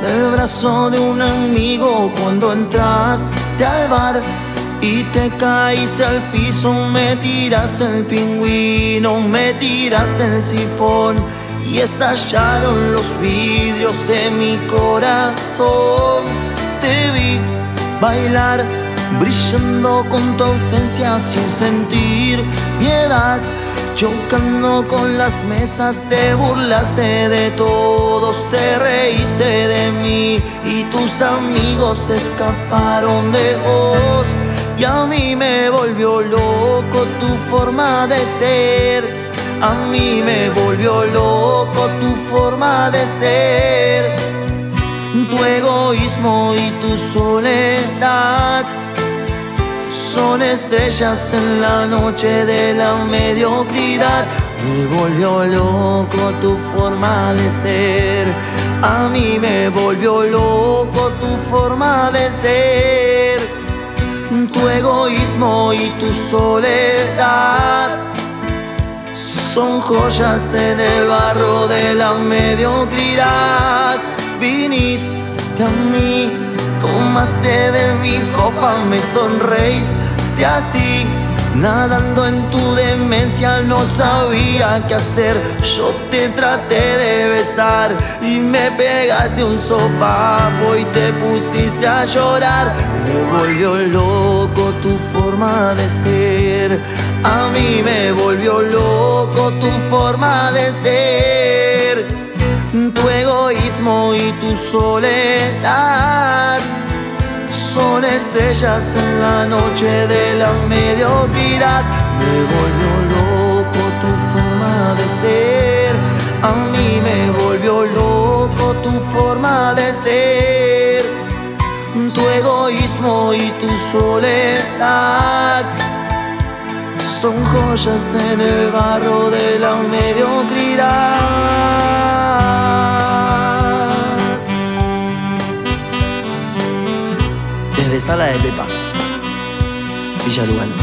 del brazo de un amigo cuando entraste al bar y te caíste al piso. Me tiraste el pingüino, me tiraste el sifón y estallaron los vidrios de mi corazón. Te vi bailar, brillando con tu ausencia sin sentir piedad, chocando con las mesas. Te burlaste de todos, te reíste de mí y tus amigos escaparon de vos. Y a mí me volvió loco tu forma de ser, a mí me volvió loco tu forma de ser. Tu egoísmo y tu soledad son estrellas en la noche de la mediocridad. Me volvió loco tu forma de ser, a mí me volvió loco tu forma de ser. Tu egoísmo y tu soledad son joyas en el barro de la mediocridad. Viniste a mí, tomaste de mi copa, me sonreíste así, nadando en tu demencia. No sabía qué hacer, yo te traté de besar y me pegaste un sopapo y te pusiste a llorar. Me volvió loco tu forma de ser, a mí me volvió loco tu forma de ser. Tu egoísmo y tu soledad son estrellas en la noche de la mediocridad. Me volvió loco tu forma de ser, a mí me volvió loco tu forma de ser. Tu egoísmo y tu soledad son joyas en el barro de la mediocridad. Desde Sala de Pepa, Villa Lugano.